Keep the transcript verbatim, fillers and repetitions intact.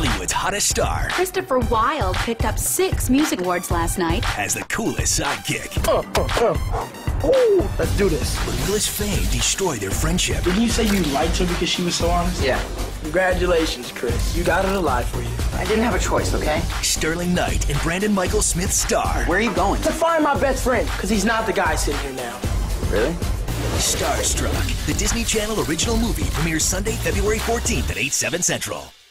Hollywood's hottest star Christopher Wilde picked up six music awards last night has the coolest sidekick. Uh, uh, uh. Ooh, let's do this. But will his fame destroy their friendship? Didn't you say you liked her because she was so honest? Yeah. Congratulations, Chris. You got it alive for you. I didn't have a choice, okay? Sterling Knight and Brandon Michael Smith star. Where are you going? To find my best friend, because he's not the guy sitting here now. Really? Starstruck, the Disney Channel original movie, premieres Sunday, February fourteenth at eight, seven Central.